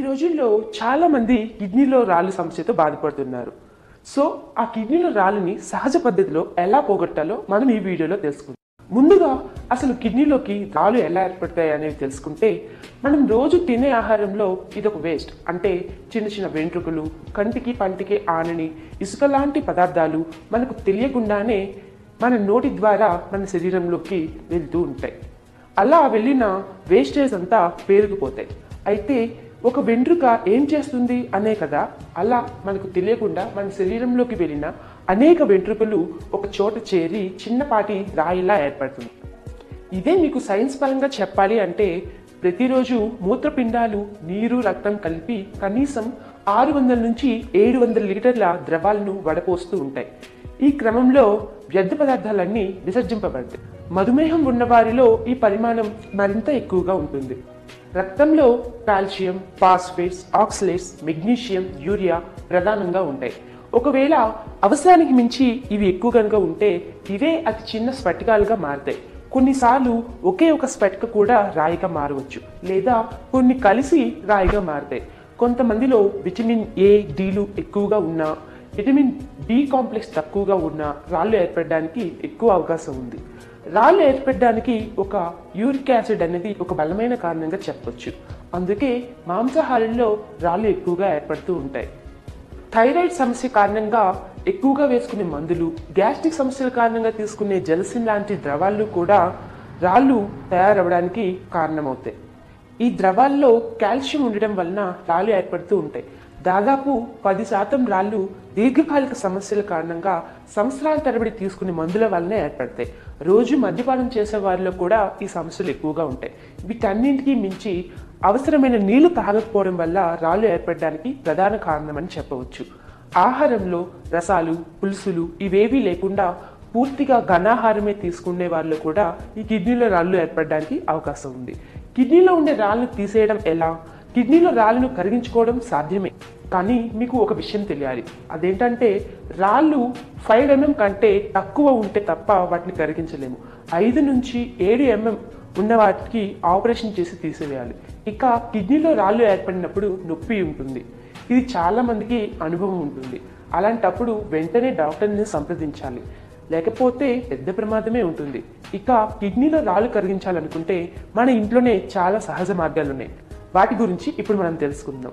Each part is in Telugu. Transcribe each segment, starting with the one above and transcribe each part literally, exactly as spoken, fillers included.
రోజుల్లో చాలా మంది కిడ్నీలో రాళ్ళు సమస్యతో బాధపడుతున్నారు. సో ఆ కిడ్నీలో రాళ్ళని సహజ పద్ధతిలో ఎలా పోగొట్టాలో మనం ఈ వీడియోలో తెలుసుకుందాం. ముందుగా అసలు కిడ్నీలోకి రాళ్ళు ఎలా ఏర్పడతాయి అనేవి తెలుసుకుంటే, మనం రోజు తినే ఆహారంలో ఇదొక వేస్ట్, అంటే చిన్న చిన్న వెంట్రుకలు, కంటికి పంటికి ఆనని ఇసుక లాంటి పదార్థాలు మనకు తెలియకుండానే మన నోటి ద్వారా మన శరీరంలోకి వెళ్తూ ఉంటాయి. అలా వెళ్ళిన వేస్టేజ్ అంతా పేరుకుపోతాయి. అయితే ఒక వెంట్రుక ఏం చేస్తుంది అనే కదా, అలా మనకు తెలియకుండా మన శరీరంలోకి వెళ్ళిన అనేక వెంట్రుకలు ఒక చోట చేరి చిన్నపాటి రాయిలా ఏర్పడుతుంది. ఇదే మీకు సైన్స్ పరంగా చెప్పాలి అంటే, ప్రతిరోజు మూత్రపిండాలు నీరు రక్తం కలిపి కనీసం ఆరు వందల నుంచి ఏడు వందల లీటర్ల ద్రవాలను వడపోస్తూ ఉంటాయి. ఈ క్రమంలో వ్యర్థ పదార్థాలన్నీ విసర్జింపబడతాయి. మధుమేహం ఉన్న వారిలో ఈ పరిమాణం మరింత ఎక్కువగా ఉంటుంది. రక్తంలో calcium, phosphates, oxalates, magnesium, urea ప్రధానంగా ఉంటాయి. ఒకవేళ అవసరానికి మించి ఇవి ఎక్కువ కనుక ఉంటే ఇవే అతి చిన్న స్ఫటికాలుగా మారుతాయి. కొన్నిసార్లు ఒకే ఒక స్ఫటిక కూడా రాయిగా మారవచ్చు, లేదా కొన్ని కలిసి రాయిగా మారుతాయి. కొంతమందిలో విటమిన్ ఏ, డీలు ఎక్కువగా ఉన్నా, విటమిన్ బి కాంప్లెక్స్ తక్కువగా ఉన్నా రాళ్ళు ఏర్పడడానికి ఎక్కువ అవకాశం ఉంది. రాళ్ళు ఏర్పడడానికి ఒక యూరిక్ యాసిడ్ అనేది ఒక బలమైన కారణంగా చెప్పొచ్చు. అందుకే మాంసాహారంలో రాళ్ళు ఎక్కువగా ఏర్పడుతూ ఉంటాయి. థైరాయిడ్ సమస్య కారణంగా ఎక్కువగా వేసుకునే మందులు, గ్యాస్ట్రిక్ సమస్యల కారణంగా తీసుకునే జలసిన్ లాంటి ద్రవాలు కూడా రాళ్ళు తయారవడానికి కారణమవుతాయి. ఈ ద్రవాల్లో కాల్షియం ఉండడం వలన రాళ్ళు ఏర్పడుతూ ఉంటాయి. దాదాపు పది శాతం రాళ్ళు దీర్ఘకాలిక సమస్యల కారణంగా సంవత్సరాల తరబడి తీసుకునే మందుల వల్లనే ఏర్పడతాయి. రోజు మద్యపానం చేసే వారిలో కూడా ఈ సమస్యలు ఎక్కువగా ఉంటాయి. వీటన్నింటికి మించి అవసరమైన నీళ్లు తాగకపోవడం వల్ల రాళ్ళు ఏర్పడడానికి ప్రధాన కారణమని చెప్పవచ్చు. ఆహారంలో రసాలు, పులుసులు ఇవేవీ లేకుండా పూర్తిగా ఘనాహారమే తీసుకునే వారిలో కూడా ఈ కిడ్నీలో రాళ్ళు ఏర్పడడానికి అవకాశం ఉంది. కిడ్నీలో ఉండే రాళ్ళను తీసేయడం ఎలా? కిడ్నీలో రాళ్ళను కరిగించుకోవడం సాధ్యమే, కానీ మీకు ఒక విషయం తెలియాలి. అదేంటంటే, రాళ్ళు ఫైవ్ ఎంఎం కంటే తక్కువ ఉంటే తప్ప వాటిని కరిగించలేము. ఐదు నుంచి ఏడు ఎంఎం ఉన్న వాటికి ఆపరేషన్ చేసి తీసివేయాలి. ఇక కిడ్నీలో రాళ్ళు ఏర్పడినప్పుడు నొప్పి ఉంటుంది. ఇది చాలా మందికి అనుభవం ఉంటుంది. అలాంటప్పుడు వెంటనే డాక్టర్ని సంప్రదించాలి, లేకపోతే పెద్ద ప్రమాదమే ఉంటుంది. ఇక కిడ్నీలో రాళ్ళు కరిగించాలనుకుంటే మన ఇంట్లోనే చాలా సహజ మార్గాలు ఉన్నాయి. వాటి గురించి ఇప్పుడు మనం తెలుసుకుందాం.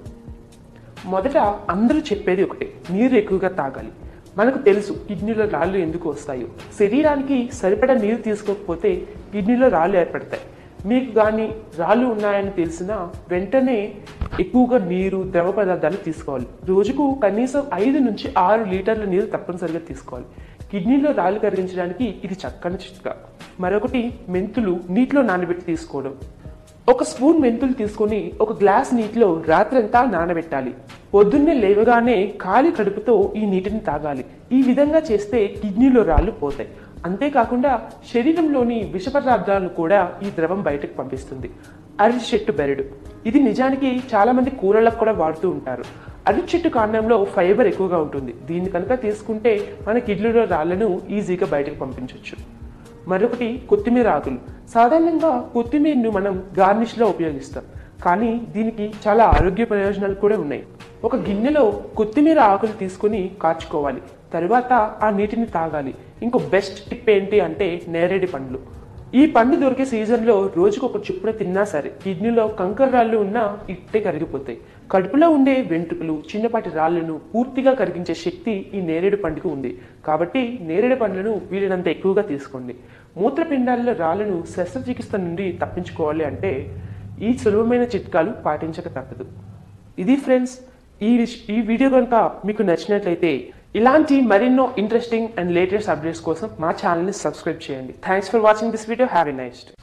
మొదట అందరూ చెప్పేది ఒకటే, నీరు ఎక్కువగా తాగాలి. మనకు తెలుసు కిడ్నీలో రాళ్ళు ఎందుకు వస్తాయో. శరీరానికి సరిపడా నీరు తీసుకోకపోతే కిడ్నీలో రాళ్ళు ఏర్పడతాయి. మీకు కానీ రాళ్ళు ఉన్నాయని తెలిసినా వెంటనే ఎక్కువగా నీరు, ద్రవ పదార్థాలు తీసుకోవాలి. రోజుకు కనీసం ఐదు నుంచి ఆరు లీటర్ల నీరు తప్పనిసరిగా తీసుకోవాలి. కిడ్నీలో రాళ్ళు కరిగించడానికి ఇది చక్కని చిట్కా. మరొకటి, మెంతులు నీటిలో నానబెట్టి తీసుకోవడం. ఒక స్పూన్ మెంతులు తీసుకొని ఒక గ్లాస్ నీటిలో రాత్రంతా నానబెట్టాలి. పొద్దున్నే లేవగానే ఖాళీ కడుపుతో ఈ నీటిని తాగాలి. ఈ విధంగా చేస్తే కిడ్నీలో రాళ్ళు పోతాయి. అంతేకాకుండా శరీరంలోని విష పదార్థాలను కూడా ఈ ద్రవం బయటకు పంపిస్తుంది. అరటి చెట్టు బెరడు, ఇది నిజానికి చాలా మంది కూరలకు కూడా వాడుతూ ఉంటారు. అరటి చెట్టు కాండంలో ఫైబర్ ఎక్కువగా ఉంటుంది. దీన్ని కనుక తీసుకుంటే మన కిడ్నీలో రాళ్లను ఈజీగా బయటకు పంపించవచ్చు. మరొకటి, కొత్తిమీర ఆకులు. సాధారణంగా కొత్తిమీరను మనం గార్నిష్లో ఉపయోగిస్తాం, కానీ దీనికి చాలా ఆరోగ్య ప్రయోజనాలు కూడా ఉన్నాయి. ఒక గిన్నెలో కొత్తిమీర ఆకులు తీసుకుని కాచుకోవాలి. తరువాత ఆ నీటిని తాగాలి. ఇంకో బెస్ట్ టిప్ ఏంటి అంటే నేరేడు పండ్లు. ఈ పండు దొరికే సీజన్లో రోజుకు ఒక చుప్పున తిన్నా సరే కిడ్నీలో కంకర రాళ్ళు ఉన్నా ఇట్టే కరిగిపోతాయి. కడుపులో ఉండే వెంట్రుకలు, చిన్నపాటి రాళ్లను పూర్తిగా కరిగించే శక్తి ఈ నేరేడు పండుకు ఉంది. కాబట్టి నేరేడు పండ్లను వీలైనంత ఎక్కువగా తీసుకోండి. మూత్రపిండాలలో రాళ్లను శస్త్రచికిత్స నుండి తప్పించుకోవాలి అంటే ఈ సులభమైన చిట్కాలు పాటించక తప్పదు. ఇది ఫ్రెండ్స్, ఈ ఈ వీడియో కనుక మీకు నచ్చినట్లయితే ఇలాంటి మరెన్నో ఇంట్రెస్టింగ్ అండ్ లేటెస్ట్ అప్డేట్స్ కోసం మా ఛానల్ని సబ్స్క్రైబ్ చేయండి. Thanks for watching this video. Have a nice day.